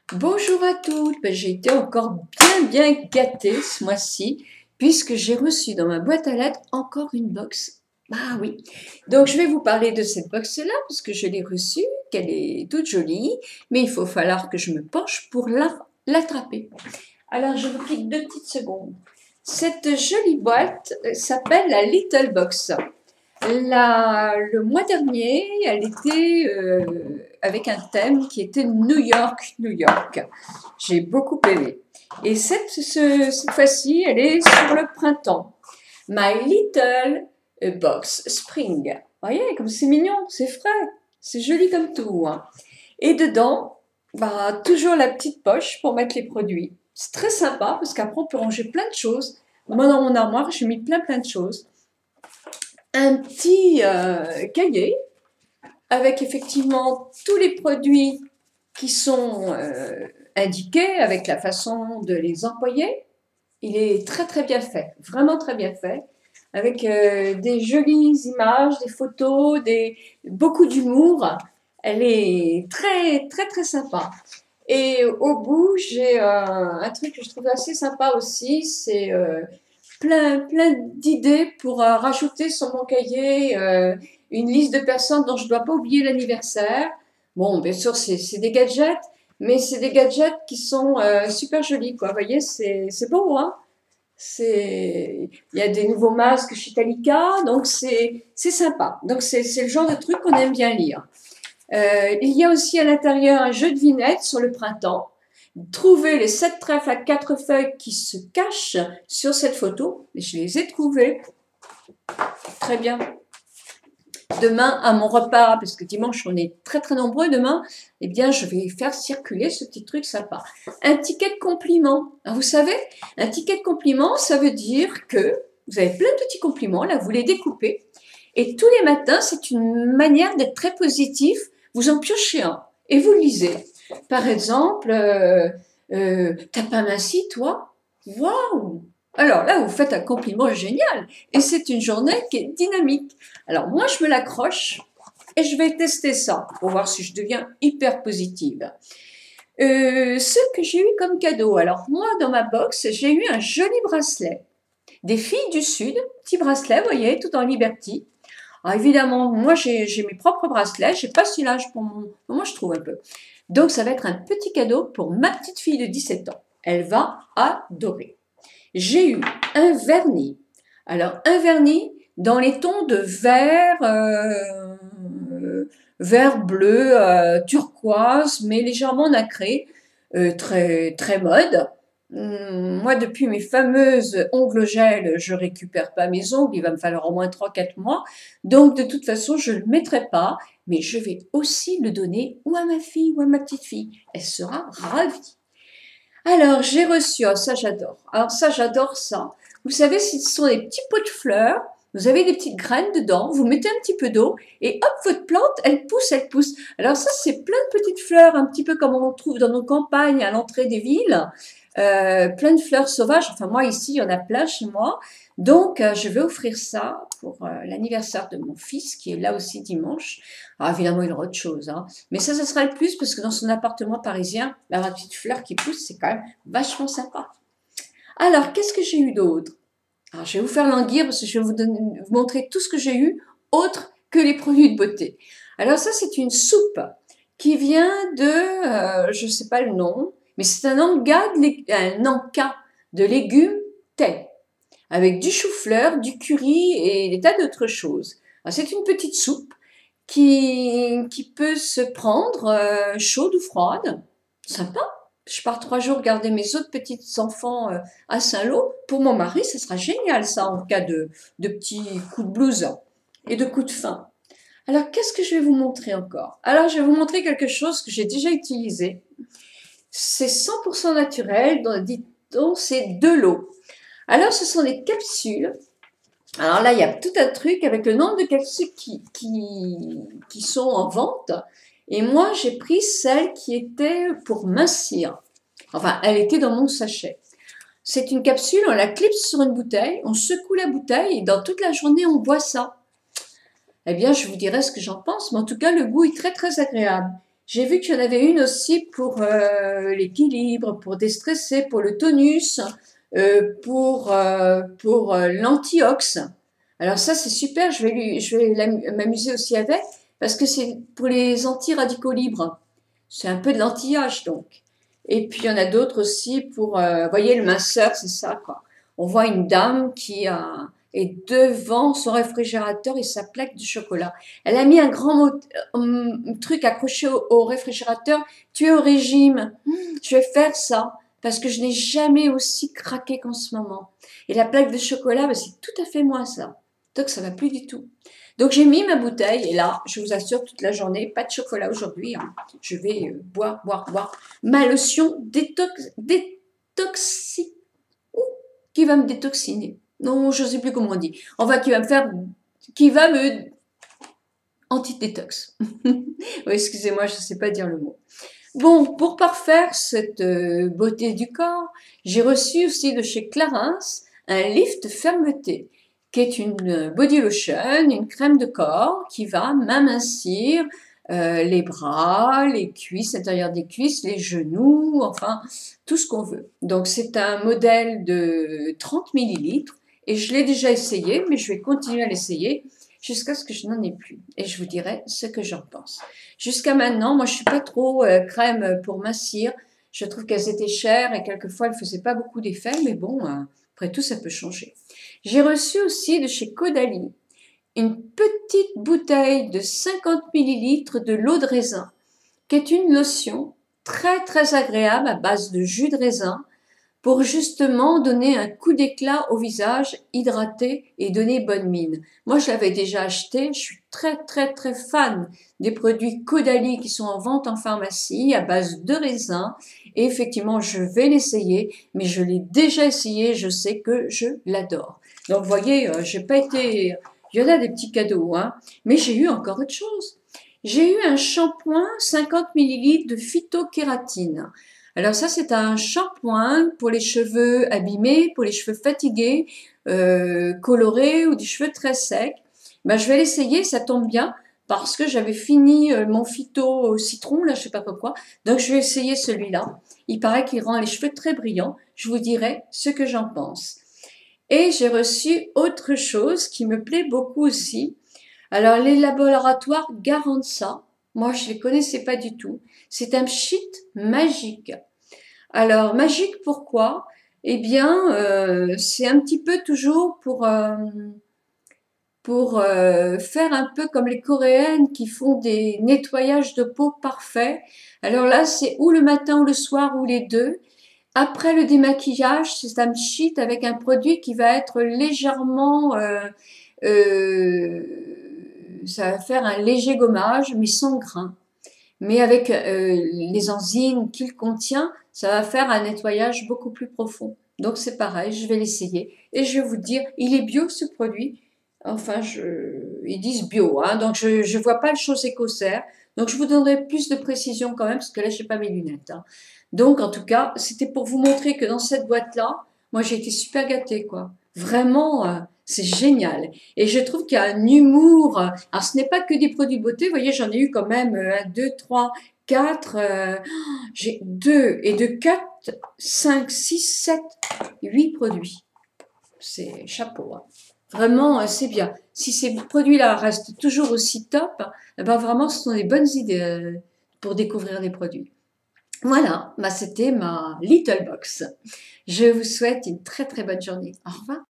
Bonjour à toutes, j'ai été encore bien gâtée ce mois-ci puisque j'ai reçu dans ma boîte à lettres encore une box. Ah oui, donc je vais vous parler de cette box-là parce que je l'ai reçue, qu'elle est toute jolie, mais il faut falloir que je me penche pour l'attraper. Alors je vous clique 2 petites secondes. Cette jolie boîte s'appelle la Little Box. Le mois dernier, elle était avec un thème qui était New York, New York. J'ai beaucoup aimé. Et cette fois-ci, elle est sur le printemps. My Little Box Spring. Vous voyez, comme c'est mignon, c'est frais, c'est joli comme tout. Hein. Et dedans, toujours la petite poche pour mettre les produits. C'est très sympa parce qu'après, on peut ranger plein de choses. Moi, dans mon armoire, j'ai mis plein de choses. Un petit cahier avec effectivement tous les produits qui sont indiqués avec la façon de les employer. Il est très bien fait, vraiment très bien fait, avec des jolies images, des photos, beaucoup d'humour. Elle est très sympa. Et au bout, j'ai un truc que je trouve assez sympa aussi, c'est plein d'idées pour rajouter sur mon cahier une liste de personnes dont je ne dois pas oublier l'anniversaire. Bon, bien sûr, c'est des gadgets, mais c'est des gadgets qui sont super jolis, quoi. Vous voyez, c'est beau, hein? Il y a des nouveaux masques chez Talika, donc c'est sympa. Donc c'est le genre de truc qu'on aime bien lire. Il y a aussi à l'intérieur un jeu de vignettes sur le printemps. Trouvez les 7 trèfles à 4 feuilles qui se cachent sur cette photo. Je les ai trouvés. Très bien. Demain, à mon repas, parce que dimanche, on est très nombreux demain, eh bien, je vais faire circuler ce petit truc sympa. Un ticket de compliment. Alors, vous savez, un ticket de compliment, ça veut dire que vous avez plein de petits compliments, là, vous les découpez. Et tous les matins, c'est une manière d'être très positif. Vous en piochez un et vous lisez. Par exemple, t'as pas minci, toi? Waouh! Alors là, vous faites un compliment génial. Et c'est une journée qui est dynamique. Alors moi, je me l'accroche et je vais tester ça pour voir si je deviens hyper positive. Ce que j'ai eu comme cadeau. Alors moi, dans ma box, j'ai eu un joli bracelet. Des filles du Sud, petit bracelet, vous voyez, tout en Liberty. Alors évidemment, moi j'ai mes propres bracelets, j'ai pas si l'âge pour moi je trouve un peu. Donc ça va être un petit cadeau pour ma petite fille de 17 ans. Elle va adorer. J'ai eu un vernis. Alors un vernis dans les tons de vert bleu, turquoise, mais légèrement nacré, très mode. Moi, depuis mes fameuses ongles gel, je récupère pas mes ongles, il va me falloir au moins 3 4 mois. Donc, de toute façon, je ne le mettrai pas, mais je vais aussi le donner ou à ma fille ou à ma petite fille. Elle sera ravie. Alors, j'ai reçu, ça j'adore. Alors ça, j'adore ça. Vous savez, ce sont des petits pots de fleurs. Vous avez des petites graines dedans, vous mettez un petit peu d'eau et hop, votre plante, elle pousse, elle pousse. Alors ça, c'est plein de petites fleurs, un petit peu comme on trouve dans nos campagnes à l'entrée des villes. Plein de fleurs sauvages. Enfin, moi, ici, il y en a plein chez moi. Donc, je vais offrir ça pour l'anniversaire de mon fils, qui est là aussi dimanche. Alors, évidemment, il y aura autre chose, hein. Mais ça sera le plus, parce que dans son appartement parisien, la petite fleur qui pousse, c'est quand même vachement sympa. Alors, qu'est-ce que j'ai eu d'autre? Alors, je vais vous faire languir, parce que je vais vous montrer tout ce que j'ai eu, autre que les produits de beauté. Alors, ça, c'est une soupe qui vient je ne sais pas le nom, mais c'est un encas de légumes thé, avec du chou-fleur, du curry et des tas d'autres choses. C'est une petite soupe qui peut se prendre chaude ou froide. Sympa. Je pars 3 jours garder mes autres petits enfants à Saint-Lô. Pour mon mari, ça sera génial ça en cas de petits coups de blues et de coups de faim. Alors, qu'est-ce que je vais vous montrer encore? Alors, je vais vous montrer quelque chose que j'ai déjà utilisé. C'est 100% naturel, dit-on, c'est de l'eau. Alors, ce sont des capsules. Alors là, il y a tout un truc avec le nombre de capsules qui sont en vente. Et moi, j'ai pris celle qui était pour mincir. Enfin, elle était dans mon sachet. C'est une capsule, on la clipse sur une bouteille, on secoue la bouteille et dans toute la journée, on boit ça. Eh bien, je vous dirai ce que j'en pense, mais en tout cas, le goût est très agréable. J'ai vu qu'il y en avait une aussi pour l'équilibre, pour déstresser, pour le tonus, pour l'antiox. Alors ça, c'est super, je vais m'amuser aussi avec, parce que c'est pour les anti-radicaux libres. C'est un peu de l'anti-âge, donc. Et puis, il y en a d'autres aussi pour, voyez, le minceur, c'est ça, quoi. On voit une dame qui est devant son réfrigérateur et sa plaque de chocolat. Elle a mis un grand truc accroché au réfrigérateur. Tu es au régime. Je vais faire ça parce que je n'ai jamais aussi craqué qu'en ce moment. Et la plaque de chocolat, ben, c'est tout à fait moi ça. Donc ça va plus du tout. Donc j'ai mis ma bouteille et là, je vous assure, toute la journée, pas de chocolat aujourd'hui. Hein. Je vais boire, boire, boire ma lotion détoxi, qui va me détoxiner. Non, je ne sais plus comment on dit. Enfin, qui va me anti-détox. Oui, excusez-moi, je ne sais pas dire le mot. Bon, pour parfaire cette beauté du corps, j'ai reçu aussi de chez Clarins un lift fermeté, qui est une body lotion, une crème de corps qui va m'amincir les bras, les cuisses, l'intérieur des cuisses, les genoux, enfin, tout ce qu'on veut. Donc, c'est un modèle de 30 millilitres et je l'ai déjà essayé, mais je vais continuer à l'essayer jusqu'à ce que je n'en ai plus. Et je vous dirai ce que j'en pense. Jusqu'à maintenant, moi, je suis pas trop crème pour mincir. Je trouve qu'elles étaient chères et quelquefois, elles faisaient pas beaucoup d'effet, mais bon, après tout, ça peut changer. J'ai reçu aussi de chez Caudalie une petite bouteille de 50 millilitres de l'eau de raisin, qui est une lotion très très agréable à base de jus de raisin pour justement donner un coup d'éclat au visage, hydrater et donner bonne mine. Moi, je l'avais déjà acheté, je suis très très très fan des produits Caudalie qui sont en vente en pharmacie à base de raisin et effectivement, je vais l'essayer, mais je l'ai déjà essayé, je sais que je l'adore. Donc, vous voyez, j'ai pas été... Il y en a des petits cadeaux, hein, mais j'ai eu encore autre chose. J'ai eu un shampoing 50 millilitres de phytokératine. Alors ça, c'est un shampoing pour les cheveux abîmés, pour les cheveux fatigués, colorés ou des cheveux très secs. Ben, je vais l'essayer, ça tombe bien parce que j'avais fini mon phyto au citron, là, je sais pas pourquoi. Donc, je vais essayer celui-là. Il paraît qu'il rend les cheveux très brillants. Je vous dirai ce que j'en pense. Et j'ai reçu autre chose qui me plaît beaucoup aussi. Alors, les laboratoires Garanza, moi, je les connaissais pas du tout. C'est un pchit magique. Alors, magique, pourquoi? Eh bien, c'est un petit peu toujours pour faire un peu comme les Coréennes qui font des nettoyages de peau parfaits. Alors là, c'est ou le matin ou le soir ou les deux. Après le démaquillage, c'est un pchit avec un produit qui va être légèrement euh, ça va faire un léger gommage, mais sans grain. Mais avec les enzymes qu'il contient, ça va faire un nettoyage beaucoup plus profond. Donc c'est pareil, je vais l'essayer et je vais vous dire, il est bio ce produit. Enfin, ils disent bio, hein, donc je vois pas le chose écossaire. Donc je vous donnerai plus de précision quand même, parce que là, j'ai pas mes lunettes. Hein. Donc en tout cas, c'était pour vous montrer que dans cette boîte-là, moi j'ai été super gâtée, quoi. Vraiment, c'est génial. Et je trouve qu'il y a un humour. Alors, ce n'est pas que des produits de beauté. Vous voyez, j'en ai eu quand même 1, 2, 3, 4. J'ai 2 et de 4, 5, 6, 7, 8 produits. C'est chapeau. Hein. Vraiment, c'est bien. Si ces produits-là restent toujours aussi top, eh ben vraiment, ce sont des bonnes idées pour découvrir des produits. Voilà, bah c'était ma Little Box. Je vous souhaite une très très bonne journée. Au revoir.